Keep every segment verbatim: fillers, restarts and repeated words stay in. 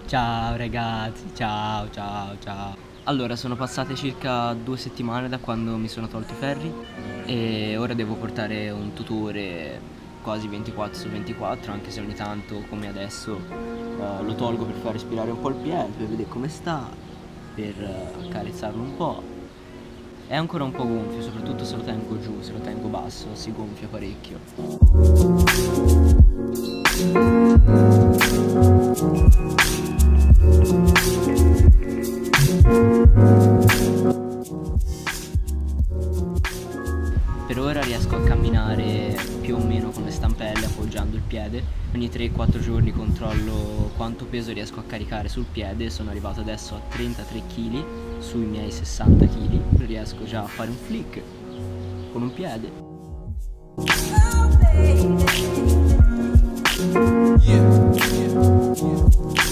Ciao ragazzi, ciao ciao ciao. Allora, sono passate circa due settimane da quando mi sono tolto i ferri e ora devo portare un tutore quasi ventiquattro su ventiquattro, anche se ogni tanto, come adesso, eh, lo tolgo per far respirare un po' il piede, per vedere come sta, per eh, accarezzarlo un po'. È ancora un po' gonfio, soprattutto se lo tengo giù, se lo tengo basso, si gonfia parecchio. Per ora riesco a camminare più o meno come stampelle appoggiando il piede. Ogni tre quattro giorni controllo quanto peso riesco a caricare sul piede. Sono arrivato adesso a trentatré chili sui miei sessanta chili. Riesco già a fare un flick con un piede. Yeah, yeah, yeah.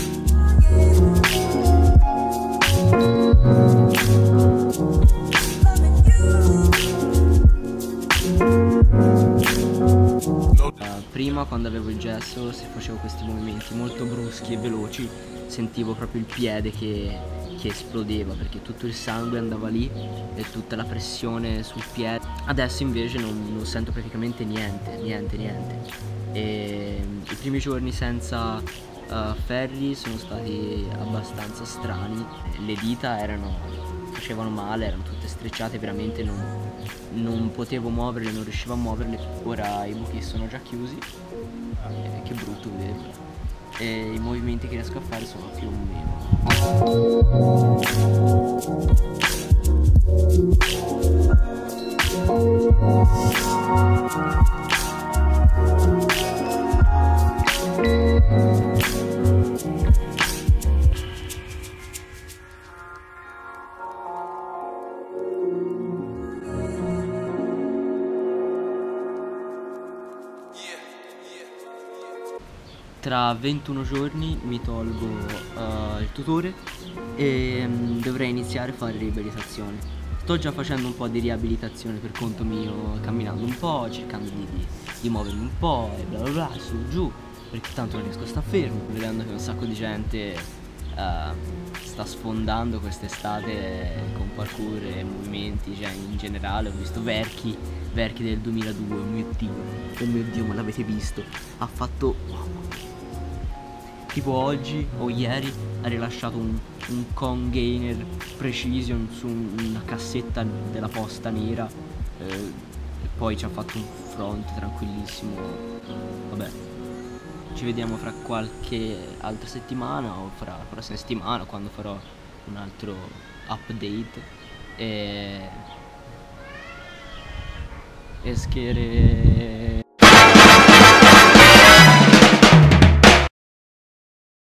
Prima, quando avevo il gesso, se facevo questi movimenti molto bruschi e veloci, sentivo proprio il piede che, che esplodeva, perché tutto il sangue andava lì e tutta la pressione sul piede. Adesso invece non, non sento praticamente niente, niente, niente. E i primi giorni senza uh, ferri sono stati abbastanza strani. Le dita erano, facevano male, erano tutte strecciate, veramente non, non potevo muoverle, non riuscivo a muoverle. Ora i buchi sono già chiusi, eh, che brutto vederli, e i movimenti che riesco a fare sono più o meno. Tra ventuno giorni mi tolgo uh, il tutore e um, dovrei iniziare a fare riabilitazione. Sto già facendo un po' di riabilitazione per conto mio, camminando un po', cercando di, di, di muovermi un po' e bla bla bla, su giù, perché tanto non riesco a stare fermo, vedendo che un sacco di gente uh, sta sfondando quest'estate con parkour e movimenti, cioè in generale. Ho visto Verchi, Verchi del duemiladue, oh mio Dio, oh mio Dio, ma l'avete visto? Ha fatto... Oh, tipo oggi o ieri ha rilasciato un, un Con Gainer Precision su una cassetta della posta nera, eh, e poi ci ha fatto un front tranquillissimo. Vabbè, ci vediamo fra qualche altra settimana o fra la prossima settimana, quando farò un altro update. E, e schere